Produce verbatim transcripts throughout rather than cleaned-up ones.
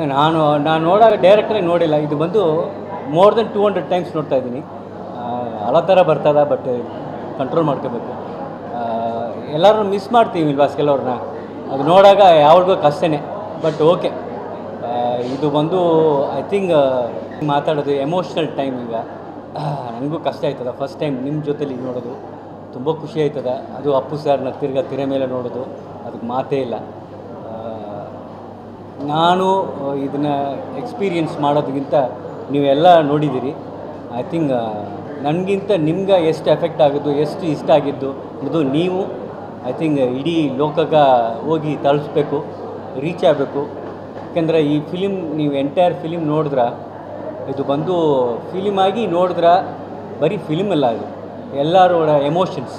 ನಾನು ನಾನು ನೋಡಾಗ ಡೈರೆಕ್ಟಾಗಿ ನೋಡಿಲ್ಲ. ಇದು ಬಂದು more than two hundred times ನೋಡ್ತಾ ಇದ್ದೀನಿ. ಅಲ್ಲ ಥರ ಬರ್ತದ, ಬಟ್ ಕಂಟ್ರೋಲ್ ಮಾಡ್ಕೋಬೇಕು. ಎಲ್ಲರೂ ಮಿಸ್ ಮಾಡ್ತೀವಿ ಇಲ್ವಾಸ್ ಕೆಲವ್ರನ್ನ, ಅದು ನೋಡಾಗ ಯಾವ್ರಿಗೂ ಕಷ್ಟನೇ. ಬಟ್ ಓಕೆ, ಇದು ಬಂದು ಐ ಥಿಂಕ್ ಮಾತಾಡೋದು ಎಮೋಷ್ನಲ್ ಟೈಮ್. ಈಗ ನನಗೂ ಕಷ್ಟ ಆಯ್ತದ ಫಸ್ಟ್ ಟೈಮ್ ನಿಮ್ಮ ಜೊತೆಲಿ ನೋಡೋದು, ತುಂಬ ಖುಷಿ ಆಯ್ತದ. ಅದು ಅಪ್ಪು ಸರ್ನ ತಿರ್ಗಾ ತಿರೆ ಮೇಲೆ ನೋಡೋದು, ಅದಕ್ಕೆ ಮಾತೇ ಇಲ್ಲ. ನಾನು ಇದನ್ನು ಎಕ್ಸ್ಪೀರಿಯನ್ಸ್ ಮಾಡೋದಕ್ಕಿಂತ ನೀವೆಲ್ಲ ನೋಡಿದ್ದೀರಿ. ಐ ಥಿಂಕ್ ನನಗಿಂತ ನಿಮ್ಗೆ ಎಷ್ಟು ಎಫೆಕ್ಟ್ ಆಗಿದ್ದು, ಎಷ್ಟು ಇಷ್ಟ ಆಗಿದ್ದು ಅದು ನೀವು ಐ ಥಿಂಕ್ ಇಡೀ ಲೋಕಕ್ಕೆ ಹೋಗಿ ತಲುಪಿಸ್ಬೇಕು, ರೀಚ್ ಆಗಬೇಕು. ಯಾಕೆಂದರೆ ಈ ಫಿಲಿಮ್ ನೀವು ಎಂಟೈರ್ ಫಿಲಿಮ್ ನೋಡಿದ್ರೆ, ಇದು ಬಂದು ಫಿಲಿಮ್ ಆಗಿ ನೋಡಿದ್ರೆ ಬರೀ ಫಿಲಿಮ್ ಅಲ್ಲ, ಅದು ಎಲ್ಲರೂ ಎಮೋಷನ್ಸ್.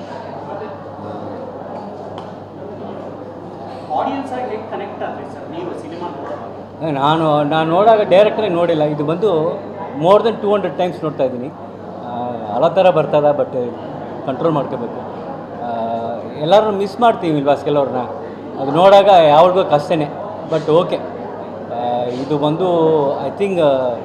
ನಾನು ನಾನು ನೋಡಾಗ ಡೈರೆಕ್ಟಾಗಿ ನೋಡಿಲ್ಲ. ಇದು ಬಂದು more than two hundred times ನೋಡ್ತಾ ಇದ್ದೀನಿ. ಅಲ್ಲ ಥರ ಬರ್ತದ, ಬಟ್ ಕಂಟ್ರೋಲ್ ಮಾಡ್ಕೋಬೇಕು. ಎಲ್ಲರೂ ಮಿಸ್ ಮಾಡ್ತೀವಿ ಇಲ್ವಾಸ್ ಕೆಲವ್ರನ್ನ, ಅದು ನೋಡಾಗ ಯಾವ್ರಿಗೂ ಕಷ್ಟನೇ. ಬಟ್ ಓಕೆ, ಇದು ಬಂದು ಐ ಥಿಂಕ್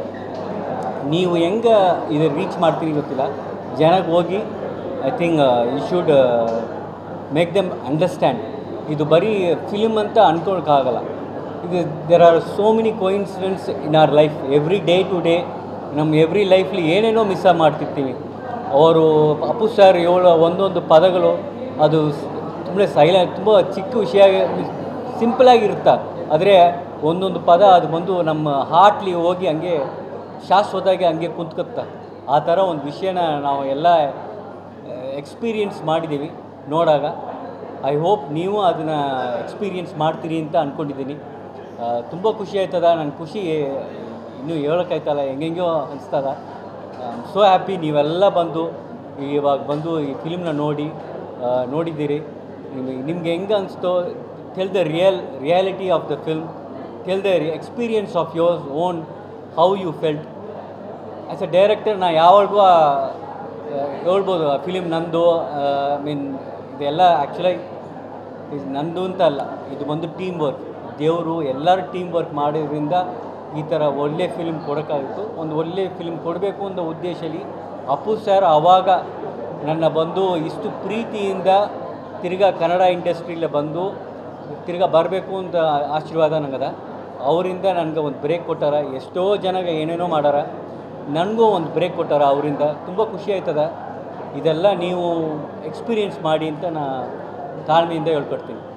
ನೀವು ಹೆಂಗೆ ಇದು ರೀಚ್ ಮಾಡ್ತೀರಿ ಗೊತ್ತಿಲ್ಲ, ಜನಕ್ಕೆ ಹೋಗಿ I think you should make them understand. ಇದು ಬರೀ ಫಿಲಿಮ್ ಅಂತ ಅಂದ್ಕೊಳಕ್ಕಾಗಲ್ಲ. ಇದು there are so many coincidences in our life. Every day today ನಮ್ಮ ಎವ್ರಿ ಲೈಫ್ಲಿ ಏನೇನೋ ಮಿಸ್ ಮಾಡ್ತಿರ್ತೀವಿ. ಅವರು ಅಪ್ಪು ಸರ್ ಏಳು ಒಂದೊಂದು ಪದಗಳು ಅದು ತುಂಬ ಸೈಲೆಂಟ್, ತುಂಬ ಚಿಕ್ಕ ವಿಷಯ, ಸಿಂಪಲಾಗಿರುತ್ತೆ. ಆದರೆ ಒಂದೊಂದು ಪದ ಅದು ಬಂದು ನಮ್ಮ ಹಾರ್ಟ್ಲಿ ಹೋಗಿ ಹಂಗೆ ಶಾಶ್ವತವಾಗಿ ಹಂಗೆ ಕುಂತ್ಕತ್ತ. ಆ ಥರ ಒಂದು ವಿಷಯನ ನಾವು ಎಲ್ಲ ಎಕ್ಸ್ಪೀರಿಯೆನ್ಸ್ ಮಾಡಿದ್ದೀವಿ ನೋಡಾಗ. ಐ ಹೋಪ್ ನೀವು ಅದನ್ನು ಎಕ್ಸ್ಪೀರಿಯೆನ್ಸ್ ಮಾಡ್ತೀರಿ ಅಂತ ಅಂದ್ಕೊಂಡಿದ್ದೀನಿ. ತುಂಬ ಖುಷಿ ಆಯ್ತದ. ನನ್ನ ಖುಷಿ ಇನ್ನೂ ಹೇಳೋಕ್ಕಾಯ್ತಲ್ಲ, ಹೆಂಗೆಂಗೋ ಅನಿಸ್ತದ. ಐ ಆಮ್ ಸೋ ಹ್ಯಾಪಿ ನೀವೆಲ್ಲ ಬಂದು ಇವಾಗ ಬಂದು ಈ ಫಿಲ್ಮ್ನ ನೋಡಿ ನೋಡಿದ್ದೀರಿ. ನಿಮಗೆ ನಿಮ್ಗೆ ಹೆಂಗೆ ಅನಿಸ್ತೋ, tell the real reality of the film, tell the experience of yours own, how you felt as a director. ನಾ ಯಾವಾಗಲೂ ಹೇಳ್ಬೋದು ಆ ಫಿಲಿಮ್ ನಂದು, ಐ ಮೀನ್ ಇದೆಲ್ಲ ಆ್ಯಕ್ಚುಲಾಗಿ ಇದು ನಂದು ಅಂತ ಅಲ್ಲ, ಇದು ಬಂದು ಟೀಮ್ ವರ್ಕ್. ದೇವರು ಎಲ್ಲರೂ ಟೀಮ್ ವರ್ಕ್ ಮಾಡೋದ್ರಿಂದ ಈ ಥರ ಒಳ್ಳೆ ಫಿಲ್ಮ್ ಕೊಡೋಕ್ಕಾಗಿತ್ತು. ಒಂದು ಒಳ್ಳೆ ಫಿಲ್ಮ್ ಕೊಡಬೇಕು ಅನ್ನೋ ಉದ್ದೇಶದಲ್ಲಿ ಅಪ್ಪು ಸರ್ ಆವಾಗ ನನ್ನ ಬಂದು ಇಷ್ಟು ಪ್ರೀತಿಯಿಂದ ತಿರ್ಗಾ ಕನ್ನಡ ಇಂಡಸ್ಟ್ರಿಯಲ್ಲಿ ಬಂದು ತಿರ್ಗಾ ಬರಬೇಕು ಅಂತ ಆಶೀರ್ವಾದ ನನಗದ. ಅವರಿಂದ ನನಗೆ ಒಂದು ಬ್ರೇಕ್ ಕೊಟ್ಟಾರ. ಎಷ್ಟೋ ಜನಗೆ ಏನೇನೋ ಮಾಡ್ಯಾರ, ನನಗೂ ಒಂದು ಬ್ರೇಕ್ ಕೊಟ್ಟಾರ ಅವರಿಂದ. ತುಂಬ ಖುಷಿ ಆಯ್ತದ. ಇದೆಲ್ಲ ನೀವು ಎಕ್ಸ್ಪೀರಿಯೆನ್ಸ್ ಮಾಡಿ ಅಂತ ನಾ ತಾಳ್ಮೆಯಿಂದ ಹೇಳ್ಕೊಡ್ತೀನಿ.